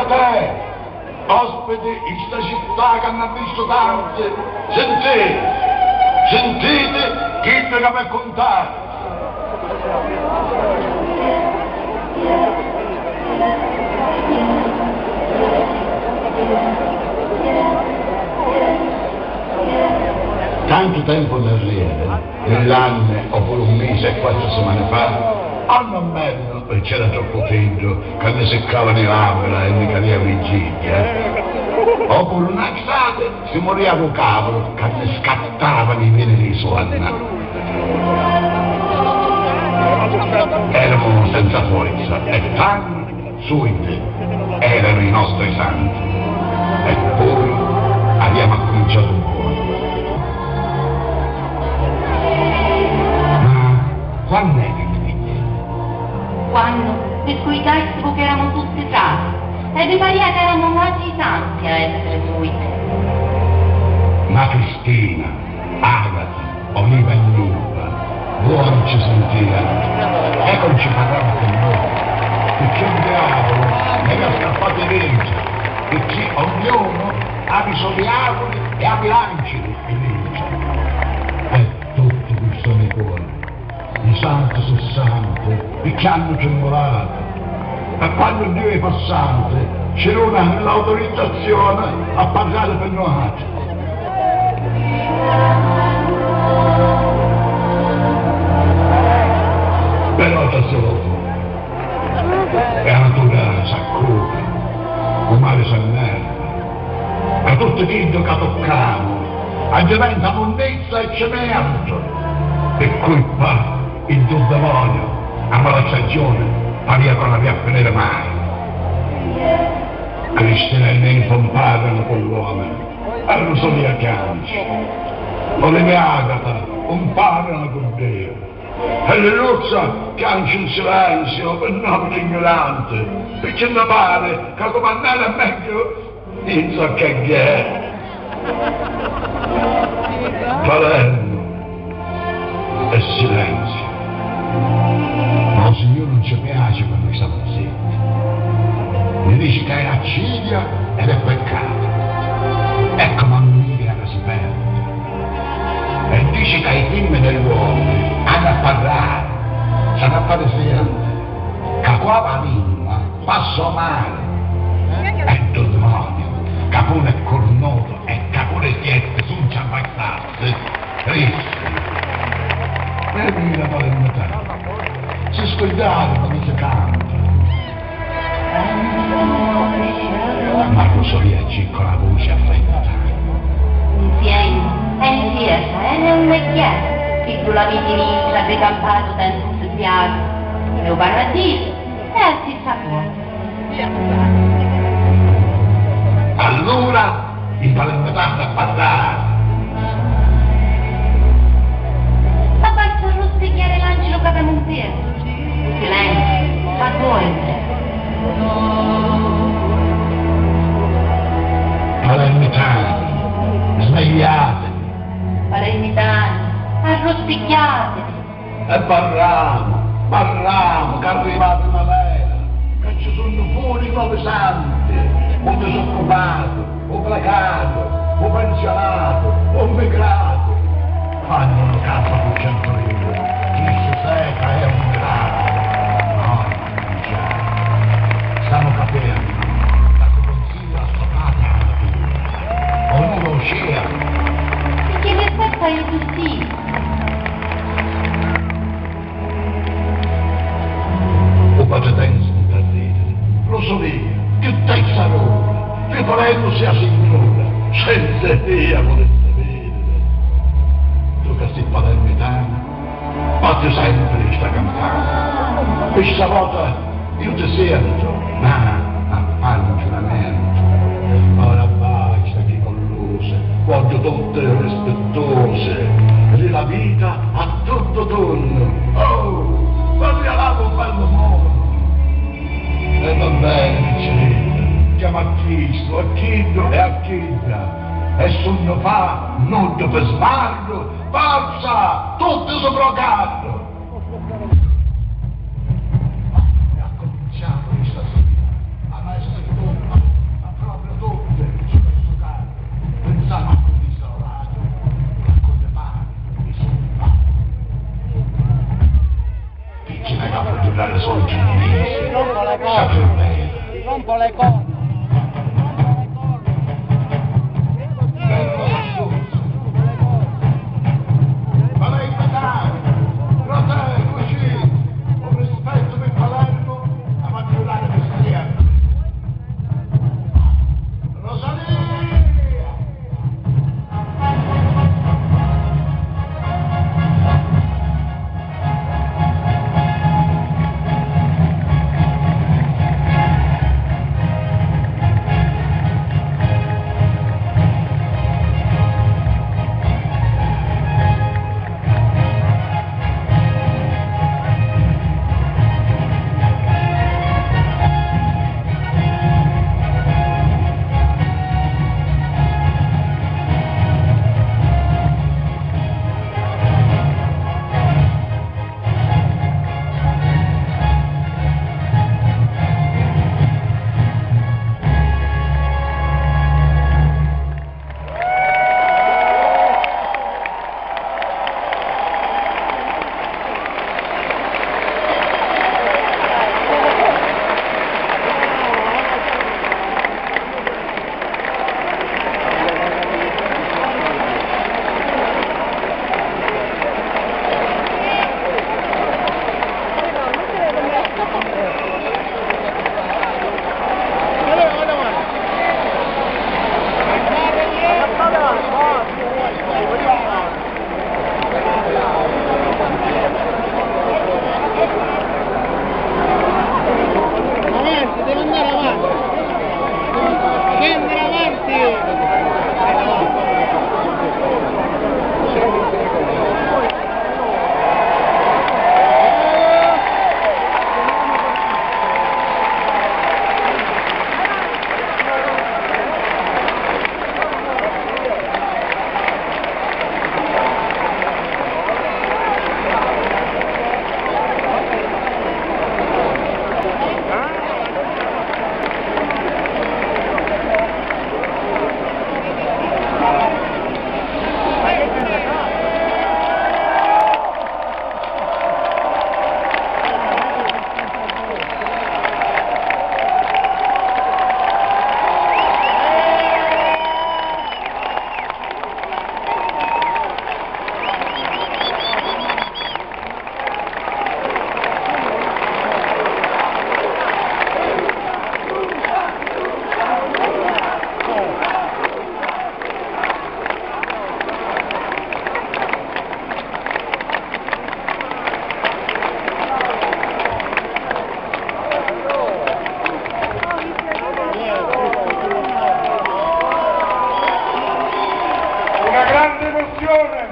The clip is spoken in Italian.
te, ospiti in sta città che hanno visto tante, sentite chi che per contare. Tanto tempo da ridere, nell'anno oppure un mese e 4 settimane fa, hanno merda e c'era troppo freddo, che ne seccavano i lavora e ne cadeva vigilia. Oppure un'estate si moriva con cavolo, che ne scattavano i veni di suona. Eravamo senza forza e tanti suiti erano i nostri santi. E poi abbiamo cominciato un po'. Quando è che finì? Quando descuidassimo che erano tutti frati e vi paria che erano quasi santi a essere muoiti. Ma Cristina, Agata, Oliva e Lupa, voi non ci sentivano, ecco non ci parlava con noi, perché un diavolo ne ha scappato i vinci, perché ognuno ha i suoi diavoli e ha bilanci di vinci. E tutti qui sono i cuori. I santi sono santi, e che hanno tremolato. E quando Dio è passante, c'era l'autorizzazione a parlare per noi. Però da solo e la natura s'accuta, il mare s'annerva, e tutto quello che toccamo, diventa monnezza e cemento, e qui qua il tuo demonio, a mala stagione, paria che non aveva a finire mai. Cristina e me pomparono con l'uomo, erano soli a canci. Olive e Agata pomparono con Dio. E le rocce canci in silenzio per nome ignorante, perché mi pare che comandare è meglio, non so che è. Palermo e silenzio. Ma il Signore non ci piace quando stiamo zitti. Mi dice che è accidia ed è peccato. Ecco mammina che si perde. E dice che i figli dell'uomo hanno a parlare, sanno a fare silenzio. Che qua la lingua passa male. E il demonio, che pure è cornuto e che pure siete non ci ammazzarsi. Tristi. Vedi la palermità. Si scogliarono quando si canta. Ma Rosalia con la voce affrettata. Insieme, e non è chiaro, che tu la vedi rincia, ricampato dentro un piano, e un paradiso, e altri sapori. Allora il palermitano a parlare. Ma basta rosticchiare l'angelo che abbiamo un piede. Silenzio, fa voi. Palermitani, svegliatevi. Palermitani, arrosticchiatevi. E parliamo, che è arrivata una vera, che ci sono fuori nuovi santi, un disoccupato, un placato, un pensionato, un migrato. Fanno una casa con 100 euro, chi si seca è un grado. No, già, stiamo capendo, la consiglio a sopata alla fine, ognuno uscirà. Perché rispetto ai tutti. O patetenza di perdere, lo so io, che te sarò, che volendo sia signora, senza via volesse vedere. Tu che sei palermitano, fatti sempre sta campagna. Questa volta io ti sento, ma a fare un giuramento. Ora basta che con luce, voglio tutte rispettose, e la vita a tutto turno. Oh, parliamo un bello modo. E va bene, Cicetta, chiama a Cristo, a Chiddo e a Chidda. E sonno fa, non per smargo, forza, tutti sopra carro. Ha cominciato questa sera, a essere le cose. Ma lei Natale, Rosè, così, con rispetto per Palermo, a maggiorare cristiano. Rosalia! Una grande emozione